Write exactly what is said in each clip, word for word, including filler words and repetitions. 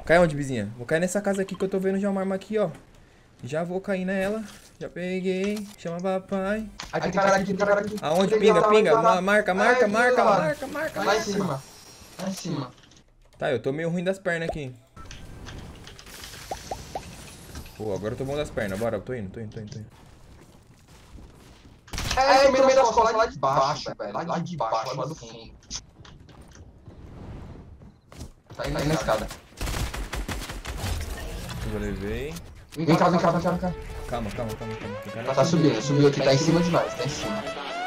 Cai onde, vizinha? Vou cair nessa casa aqui que eu tô vendo já uma arma aqui, ó. Já vou cair nela. Já peguei. Chama papai. Aqui tem cara aqui, tem cara aqui. Aonde? Pinga, pinga. Marca, marca, marca, marca, marca. Lá em cima. Lá em cima. Tá, eu tô meio ruim das pernas aqui. Pô, agora eu tô bom das pernas. Bora, eu tô indo, tô indo, tô indo, tô indo. É, no meio das costas, lá de baixo, velho. Lá de baixo, lá do fundo. Tá indo aí na escada. Eu já levei. Vem cá, vem cá, vem cá, vem cá. Calma, calma, calma, calma. Tem cara Tá subindo, subiu aqui, tá em cima de nós, tá em cima.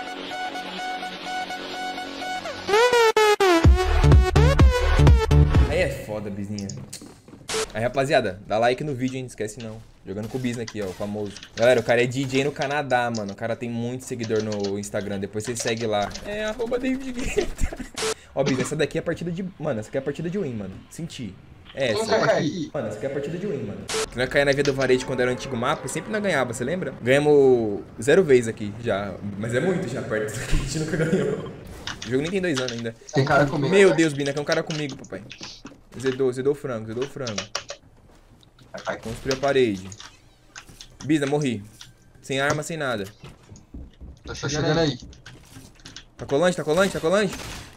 Aí é foda, bizinha. Aí, rapaziada, dá like no vídeo, hein? Não esquece não. Jogando com o Bisna aqui, ó, o famoso. Galera, o cara é D J no Canadá, mano. O cara tem muito seguidor no Instagram. Depois você segue lá. É, arroba David Guetta. Ó, Bisna, essa daqui é a partida de... Mano, essa aqui é a partida de win, mano. Senti. É, essa. Mano, essa aqui é a partida de win, mano. Nós caía na Via do Varejo quando era o antigo mapa e sempre nós ganhava, você lembra? Ganhamos zero vezes aqui, já. Mas é muito já perto disso aqui, a gente nunca ganhou. O jogo nem tem dois anos ainda. Tem cara comigo. Meu Deus, Bina, tem um cara comigo, papai. Zedou, zedou o frango, zedou o frango. Construiu a parede. Bisa, morri. Sem arma, sem nada. Tô chegando aí. Tá colante, tá colante, tá colante?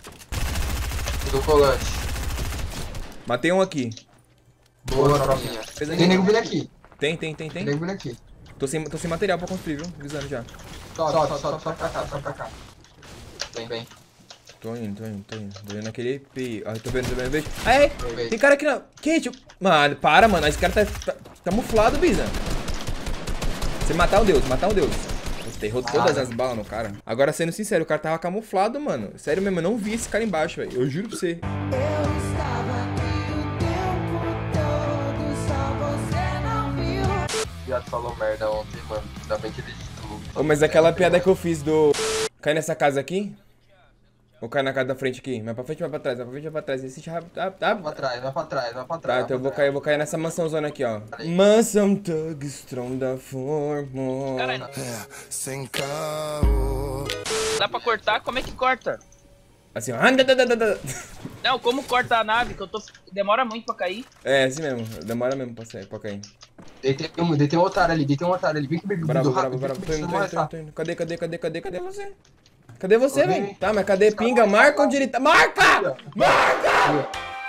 Tô colante. Matei um aqui. Boa, tropinha. Tem nego vindo aqui. Tem, tem, tem, tem. Tem nego vindo aqui. Tô sem, tô sem material pra construir, viu? Avisando já. Sobe, sobe, sobe, sobe pra cá, sobe pra cá. Vem, vem. Tô indo, tô indo, tô indo. Tô vendo aquele E P. Ah, tô vendo, tô vendo, vejo. Ai, tem cara aqui na... Que, tipo... Mano, para, mano. Esse cara tá, tá camuflado, Bisa. Você matar um deus, matar um deus. Você errou todas as balas no cara. Agora, sendo sincero, o cara tava camuflado, mano. Sério mesmo, eu não vi esse cara embaixo, velho. Eu juro pra você. Eu estava aqui o tempo todo, só você não viu. O viado falou merda ontem, mano. Ainda bem que ele editou. Ô, mas aquela piada que eu fiz do... Cai nessa casa aqui? Ou cai na casa da frente aqui? Vai pra frente, vai pra trás, vai pra frente, vai pra trás. Esse rápido, tá, tá? Vai pra trás, vai pra trás, vai pra trás. Tá, então eu vou cair, eu vou cair nessa mansãozona aqui, ó. Mansão Thug Strong da Forma. Caralho. Sem carro. Dá pra cortar? Como é que corta? Assim, ó. Não, como corta a nave? Que eu tô... Demora muito pra cair. É, assim mesmo. Demora mesmo pra sair, pra cair. Deitei um, deitei um otário ali, deitei um otário ali. Vem comigo, Bravo, rápido, bravo, bravo. vem Tô indo, comigo, tô indo, tô senão indo, tô indo. Cadê, cadê, cadê, cadê, cadê você? Cadê você, Ô, velho? vem. Tá, mas cadê pinga? Marca onde ele tá. Marca! Marca!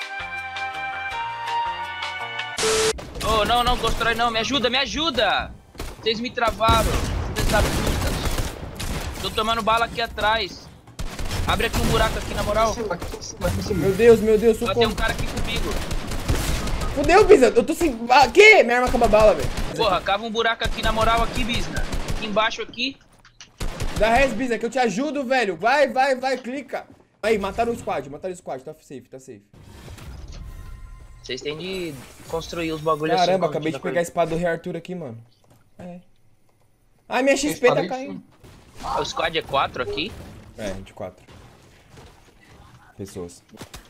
Oh, não, não, constrói não. Me ajuda, me ajuda. Vocês me travaram. Vocês da puta. Tô tomando bala aqui atrás. Abre aqui um buraco aqui, na moral. Aqui em cima, aqui em cima, aqui em cima. Meu Deus, meu Deus, Só tem socorro. um cara aqui comigo. Fudeu, Bisa. Eu tô sem... Aqui! Minha arma acaba a bala, velho. Porra, cava um buraco aqui, na moral, aqui, Bisna. Aqui embaixo, aqui. Dá res, Bisa, que eu te ajudo, velho. Vai, vai, vai, clica. Aí, mataram o squad, mataram o squad. Tá safe, tá safe. Vocês têm de construir os bagulhos assim. Caramba, como acabei que de dá pegar a espada do Rei Arthur aqui, mano. É. Ai, minha X P tá caindo. pra- O squad é quatro aqui. É, vinte e quatro pessoas.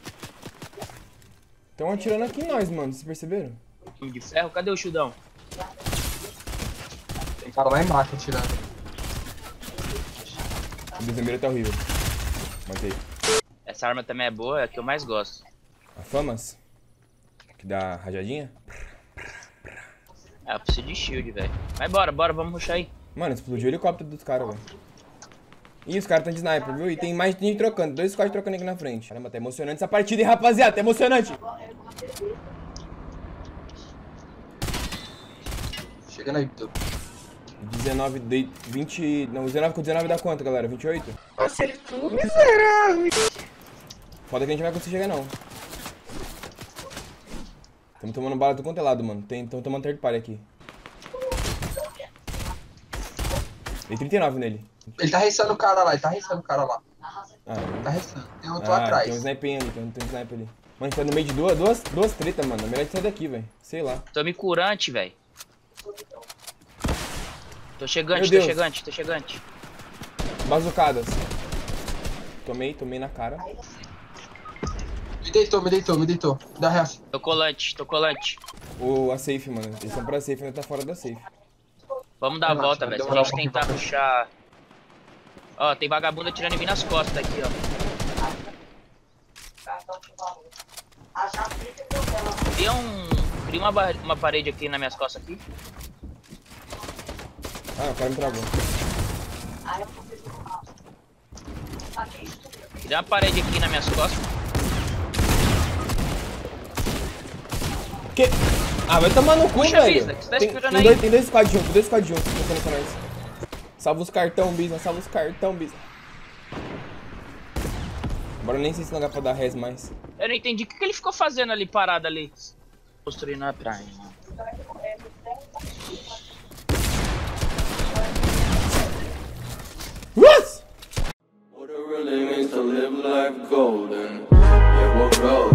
Estão atirando aqui em nós, mano. Vocês perceberam? Time de ferro. Cadê o Chudão? Tem cara lá embaixo atirando. O desembeiro tá horrível. Matei. Essa arma também é boa, é a que eu mais gosto. A Famas? Que dá rajadinha? Ah, eu preciso de shield, velho. Mas bora, bora, vamos rushar aí. Mano, explodiu o helicóptero dos caras, velho. Ih, os caras estão de sniper, viu? E tem mais gente trocando. Dois squads trocando aqui na frente. Caramba, tá emocionante essa partida, hein, rapaziada? Tá emocionante. Chegando aí, Vitor. dezenove, de, vinte... Não, dezenove com dezenove dá quanto, galera? vinte e oito? Nossa, ele ficou miserável. Foda que a gente não vai conseguir chegar, não. Estamos tomando bala do quanto é lado, mano. Estamos tomando third party aqui. Dei trinta e nove nele. Ele tá restando o cara lá, ele tá restando o cara lá. Ah, Tá restando. Tem outro ah, atrás. tem um sniper ali, tem um, tem um sniper ali. Mano, a gente tá no meio de duas, duas, duas tretas, mano. É melhor de sair daqui, velho. Sei lá. Tô me curante, velho. Tô Meu chegante, tô Deus. chegante, tô chegante. Bazucadas. Tomei, tomei na cara. Me deitou, me deitou, me deitou. Dá reação. Tô colante, tô colante. O, a safe, mano. Eles estão pra safe, ainda tá fora da safe. Vamos dar a Relaxa, volta, vai velho. Se a demorar gente um pouquinho tentar pra- puxar... Ó, tem vagabundo atirando em mim nas costas daqui, ó. Cria um. Cria uma, bar... uma parede aqui nas minhas costas aqui. Ah, o cara me travou. Cria uma parede aqui nas minhas costas. Que? Ah, vai tomar no cu, Puxa, velho. Bisa, que você tá tem, esperando tem aí? dois, tem dois squad juntos, tem dois squad juntos. Tentando com nós. Salva os cartão, Bisa. Salva os cartão, Bisa. Agora eu nem sei se não dá pra dar res mais. Eu não entendi o que, que ele ficou fazendo ali, parado ali. Construindo a praia, mano. What? What it really means to live life golden. Yeah, we'll grow.